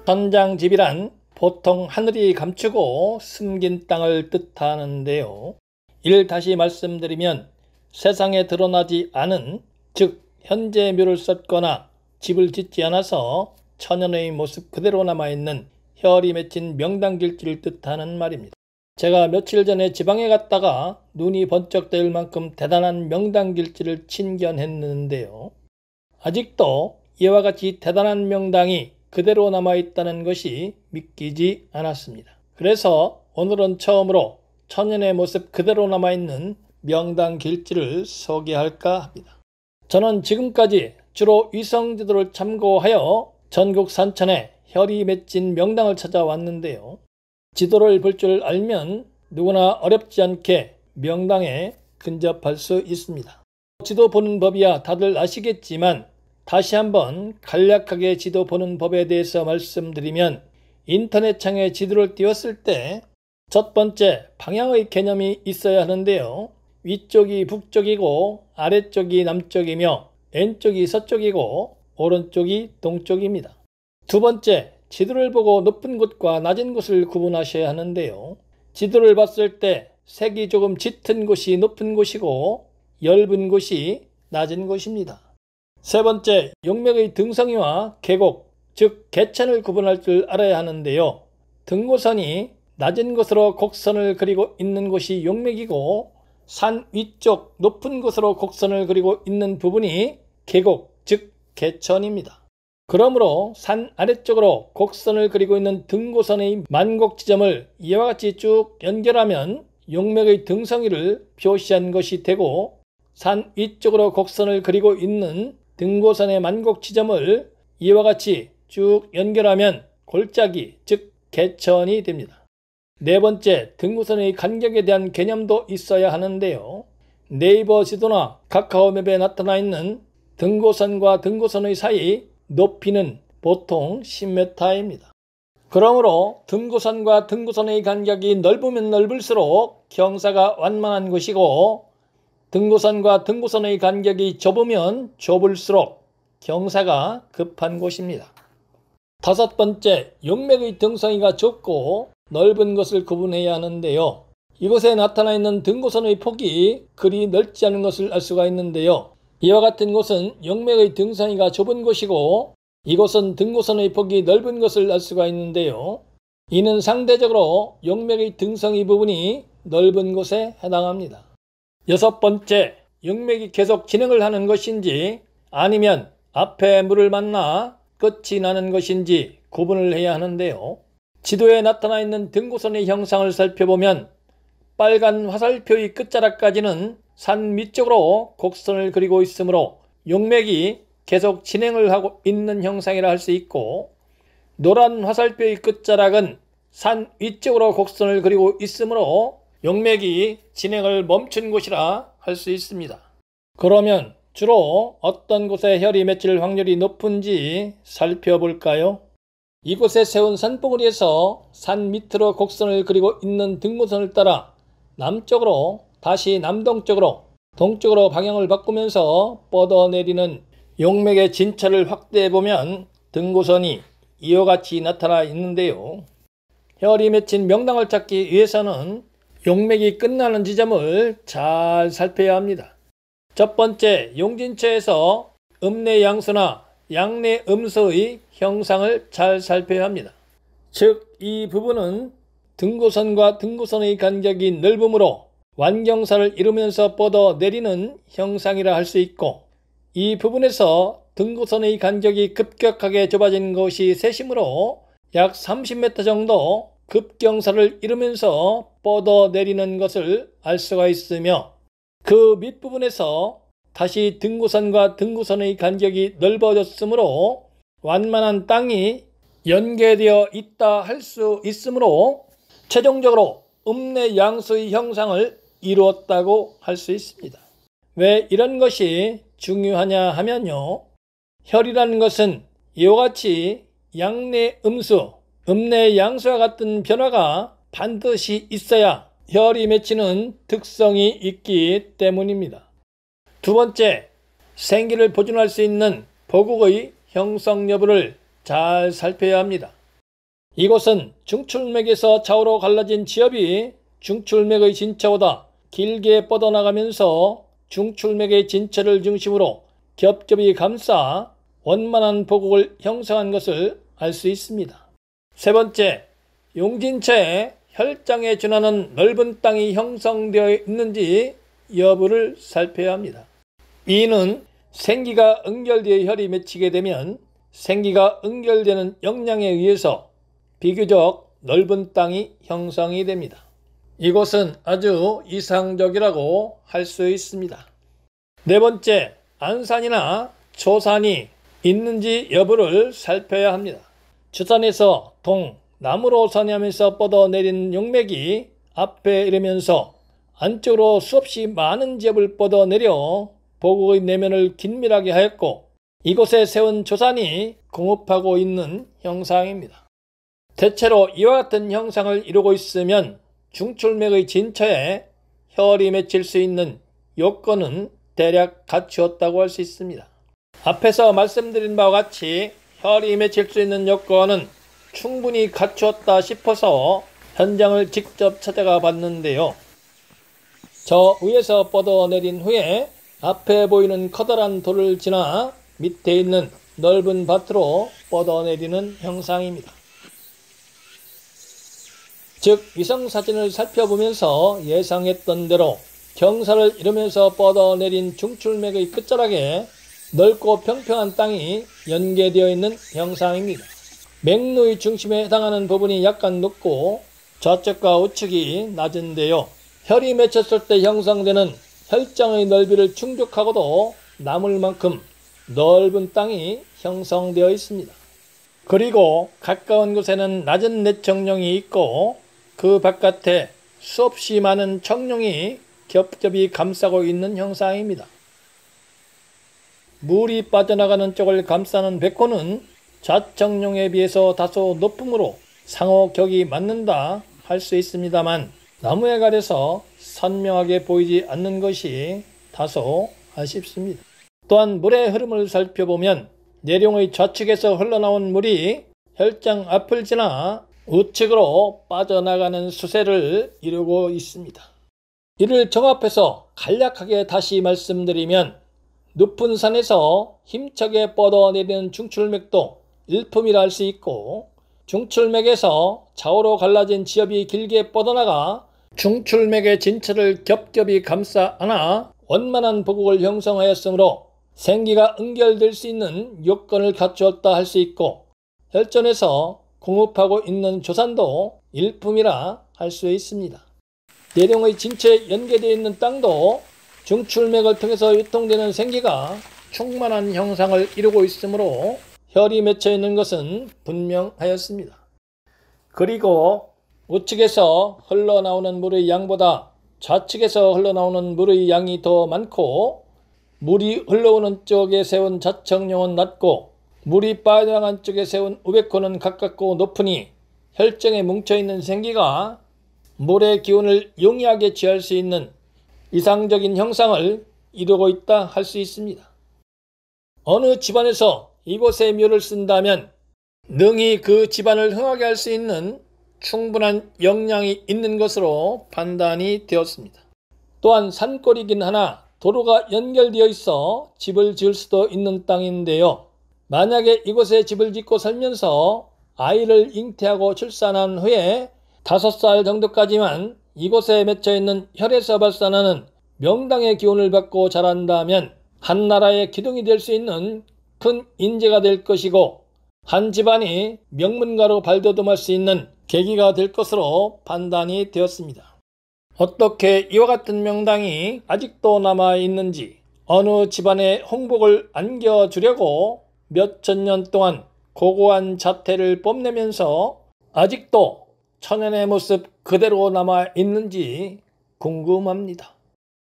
천장집이란 보통 하늘이 감추고 숨긴 땅을 뜻하는데요. 이를 다시 말씀드리면 세상에 드러나지 않은, 즉 현재 묘를 썼거나 집을 짓지 않아서 천연의 모습 그대로 남아있는 혈이 맺힌 명당길지를 뜻하는 말입니다. 제가 며칠 전에 지방에 갔다가 눈이 번쩍 뜨일 만큼 대단한 명당길지를 친견했는데요. 아직도 이와 같이 대단한 명당이 그대로 남아있다는 것이 믿기지 않았습니다. 그래서 오늘은 처음으로 천연의 모습 그대로 남아있는 명당길지를 소개할까 합니다. 저는 지금까지 주로 위성지도를 참고하여 전국 산천에 혈이 맺힌 명당을 찾아왔는데요. 지도를 볼 줄 알면 누구나 어렵지 않게 명당에 근접할 수 있습니다. 지도 보는 법이야 다들 아시겠지만 다시 한번 간략하게 지도 보는 법에 대해서 말씀드리면, 인터넷창에 지도를 띄웠을 때 첫 번째 방향의 개념이 있어야 하는데요. 위쪽이 북쪽이고 아래쪽이 남쪽이며 왼쪽이 서쪽이고 오른쪽이 동쪽입니다. 두 번째, 지도를 보고 높은 곳과 낮은 곳을 구분하셔야 하는데요. 지도를 봤을 때 색이 조금 짙은 곳이 높은 곳이고 엷은 곳이 낮은 곳입니다. 세 번째, 용맥의 등성이와 계곡, 즉 개천을 구분할 줄 알아야 하는데요. 등고선이 낮은 곳으로 곡선을 그리고 있는 곳이 용맥이고 산 위쪽 높은 곳으로 곡선을 그리고 있는 부분이 계곡, 즉 개천입니다. 그러므로 산 아래쪽으로 곡선을 그리고 있는 등고선의 만곡 지점을 이와 같이 쭉 연결하면 용맥의 등성이를 표시한 것이 되고, 산 위쪽으로 곡선을 그리고 있는 등고선의 만곡 지점을 이와 같이 쭉 연결하면 골짜기, 즉 개천이 됩니다. 네 번째, 등고선의 간격에 대한 개념도 있어야 하는데요. 네이버 지도나 카카오맵에 나타나 있는 등고선과 등고선의 사이 높이는 보통 10m입니다. 그러므로 등고선과 등고선의 간격이 넓으면 넓을수록 경사가 완만한 곳이고, 등고선과 등고선의 간격이 좁으면 좁을수록 경사가 급한 곳입니다. 다섯 번째, 용맥의 등성이가 좁고 넓은 것을 구분해야 하는데요. 이곳에 나타나 있는 등고선의 폭이 그리 넓지 않은 것을 알 수가 있는데요. 이와 같은 곳은 용맥의 등성이가 좁은 곳이고, 이곳은 등고선의 폭이 넓은 것을 알 수가 있는데요. 이는 상대적으로 용맥의 등성이 부분이 넓은 곳에 해당합니다. 여섯 번째, 용맥이 계속 진행을 하는 것인지 아니면 앞에 물을 만나 끝이 나는 것인지 구분을 해야 하는데요. 지도에 나타나 있는 등고선의 형상을 살펴보면 빨간 화살표의 끝자락까지는 산 밑쪽으로 곡선을 그리고 있으므로 용맥이 계속 진행을 하고 있는 형상이라 할 수 있고, 노란 화살표의 끝자락은 산 위쪽으로 곡선을 그리고 있으므로 용맥이 진행을 멈춘 곳이라 할 수 있습니다. 그러면 주로 어떤 곳에 혈이 맺힐 확률이 높은지 살펴볼까요? 이곳에 세운 산봉우리에서 산 밑으로 곡선을 그리고 있는 등고선을 따라 남쪽으로 다시 남동쪽으로 동쪽으로 방향을 바꾸면서 뻗어내리는 용맥의 진차를 확대해보면 등고선이 이와 같이 나타나 있는데요. 혈이 맺힌 명당을 찾기 위해서는 용맥이 끝나는 지점을 잘 살펴야 합니다. 첫 번째, 용진처에서 음내양수나 양내음수의 형상을 잘 살펴야 합니다. 즉, 이 부분은 등고선과 등고선의 간격이 넓으므로 완경사를 이루면서 뻗어내리는 형상이라 할 수 있고, 이 부분에서 등고선의 간격이 급격하게 좁아진 것이 세심으로 약 30m 정도 급경사를 이루면서 뻗어내리는 것을 알 수가 있으며, 그 밑부분에서 다시 등고선과 등고선의 간격이 넓어졌으므로 완만한 땅이 연계되어 있다 할 수 있으므로 최종적으로 음내양수의 형상을 이루었다고 할 수 있습니다. 왜 이런 것이 중요하냐 하면요. 혈이라는 것은 이와 같이 양내음수, 음내양수와 같은 변화가 반드시 있어야 혈이 맺히는 특성이 있기 때문입니다. 두 번째, 생기를 보존할 수 있는 보국의 형성 여부를 잘 살펴야 합니다. 이곳은 중출맥에서 좌우로 갈라진 지엽이 중출맥의 진처보다 길게 뻗어나가면서 중출맥의 진처를 중심으로 겹겹이 감싸 원만한 보곡을 형성한 것을 알 수 있습니다. 세 번째, 용진처에 혈장에 준하는 넓은 땅이 형성되어 있는지 여부를 살펴야 합니다. 이는 생기가 응결되어 혈이 맺히게 되면 생기가 응결되는 역량에 의해서 비교적 넓은 땅이 형성이 됩니다. 이곳은 아주 이상적이라고 할 수 있습니다. 네 번째, 안산이나 초산이 있는지 여부를 살펴야 합니다. 주산에서 남으로 선회하면서 뻗어내린 용맥이 앞에 이르면서 안쪽으로 수없이 많은 지엽을 뻗어내려 보곡의 내면을 긴밀하게 하였고 이곳에 세운 조산이 공업하고 있는 형상입니다. 대체로 이와 같은 형상을 이루고 있으면 중출맥의 진처에 혈이 맺힐 수 있는 요건은 대략 갖추었다고 할 수 있습니다. 앞에서 말씀드린 바와 같이 혈이 맺힐 수 있는 요건은 충분히 갖추었다 싶어서 현장을 직접 찾아가 봤는데요. 저 위에서 뻗어내린 후에 앞에 보이는 커다란 돌을 지나 밑에 있는 넓은 밭으로 뻗어내리는 형상입니다. 즉 위성사진을 살펴보면서 예상했던 대로 경사를 이루면서 뻗어내린 중출맥의 끝자락에 넓고 평평한 땅이 연계되어 있는 형상입니다. 맥루의 중심에 해당하는 부분이 약간 높고 좌측과 우측이 낮은데요. 혈이 맺혔을 때 형성되는 혈장의 넓이를 충족하고도 남을 만큼 넓은 땅이 형성되어 있습니다. 그리고 가까운 곳에는 낮은 내청룡이 있고 그 바깥에 수없이 많은 청룡이 겹겹이 감싸고 있는 형상입니다. 물이 빠져나가는 쪽을 감싸는 백호는 좌청룡에 비해서 다소 높음으로 상호 격이 맞는다 할 수 있습니다만 나무에 가려서 선명하게 보이지 않는 것이 다소 아쉽습니다. 또한 물의 흐름을 살펴보면 내룡의 좌측에서 흘러나온 물이 혈장 앞을 지나 우측으로 빠져나가는 수세를 이루고 있습니다. 이를 종합해서 간략하게 다시 말씀드리면 높은 산에서 힘차게 뻗어내리는 중출맥도 일품이라 할 수 있고 중출맥에서 좌우로 갈라진 지엽이 길게 뻗어나가 중출맥의 진처를 겹겹이 감싸 안아 원만한 보곡을 형성하였으므로 생기가 응결될 수 있는 요건을 갖추었다 할 수 있고 혈전에서 공업하고 있는 조산도 일품이라 할 수 있습니다. 내룡의 진처에 연계되어 있는 땅도 중출맥을 통해서 유통되는 생기가 충만한 형상을 이루고 있으므로 혈이 맺혀 있는 것은 분명하였습니다. 그리고 우측에서 흘러나오는 물의 양보다 좌측에서 흘러나오는 물의 양이 더 많고 물이 흘러오는 쪽에 세운 좌청룡은 낮고 물이 빠져나간 쪽에 세운 우백호는 가깝고 높으니 혈정에 뭉쳐있는 생기가 물의 기운을 용이하게 취할 수 있는 이상적인 형상을 이루고 있다 할 수 있습니다. 어느 집안에서 이곳에 묘를 쓴다면 능히 그 집안을 흥하게 할 수 있는 충분한 역량이 있는 것으로 판단이 되었습니다. 또한 산골이긴 하나 도로가 연결되어 있어 집을 지을 수도 있는 땅인데요. 만약에 이곳에 집을 짓고 살면서 아이를 잉태하고 출산한 후에 5살 정도까지만 이곳에 맺혀있는 혈에서 발산하는 명당의 기운을 받고 자란다면 한 나라의 기둥이 될 수 있는 큰 인재가 될 것이고 한 집안이 명문가로 발돋움할 수 있는 계기가 될 것으로 판단이 되었습니다. 어떻게 이와 같은 명당이 아직도 남아있는지 어느 집안의 홍복을 안겨주려고 몇천 년 동안 고고한 자태를 뽐내면서 아직도 천연의 모습 그대로 남아있는지 궁금합니다.